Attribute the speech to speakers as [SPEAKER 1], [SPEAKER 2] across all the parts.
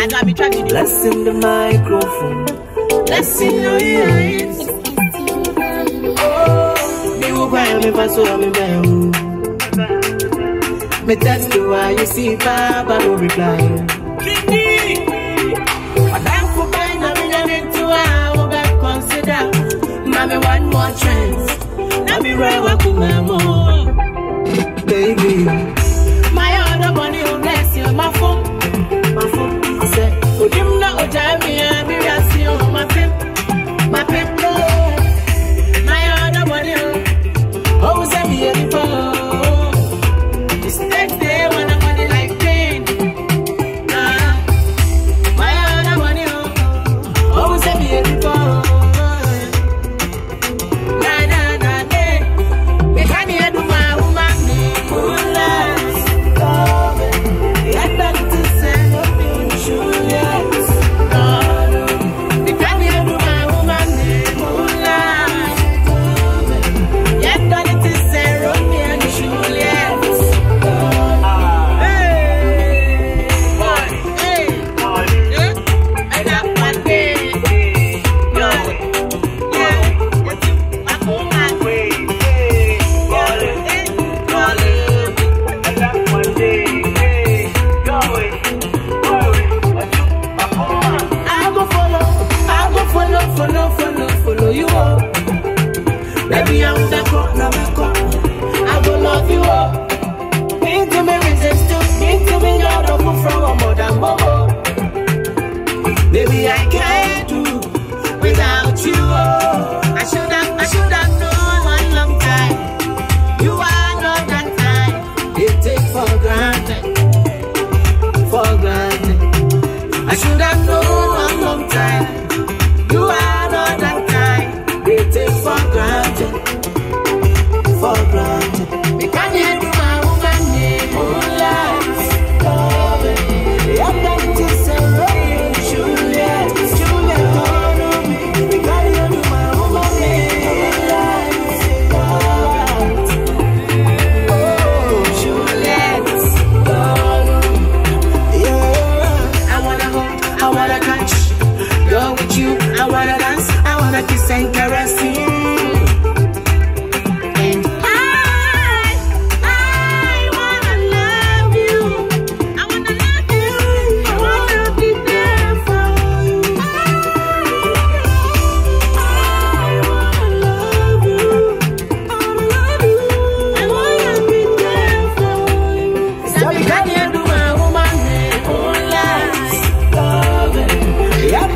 [SPEAKER 1] Blessing the microphone, blessing your ears. Me who buy me pass over me buy. Me text you why you see Papa no reply. I'm for buying a million into our back consider. Mommy one more chance. Now be right back with my mom, baby. My other money will bless you, my phone. I said, oh, you know what I mean? Be rassi on my pimp, my pimp. My other money, oh, send me a phone. This next day when I'm money like pain. My other money, oh, send me a phone. We can't hear do my woman. Follow you up. Baby, I'm the cock, now the cock. I go love you up. Into me resistance, into me your double from a mother mama. Baby, I can't do without you. I should have known one long time. You are not that time. You take for granted, for granted. I should have known one long time. You are not that kind. They take for granted, for granted. We can't hear my woman name. Moonlight, loving. I'm going to say Juliet, Juliet, follow me. We can't hear my woman name. Moonlight, oh, Juliet, follow me. Yeah, I wanna hold, I wanna catch. Go with you, I wanna dance, I wanna kiss and caress you. And I wanna love you. I wanna love you. I wanna be there for you. I wanna love you. I wanna love you. I wanna be there for you. So we can hear do my woman name. Moonlight, loving. Yeah,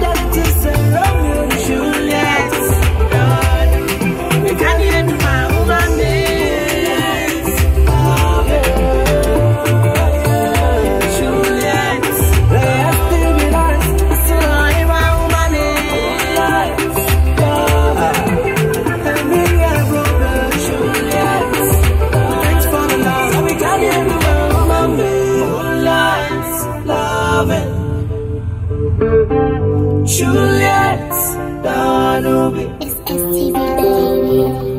[SPEAKER 1] Juliet, it's STV, baby.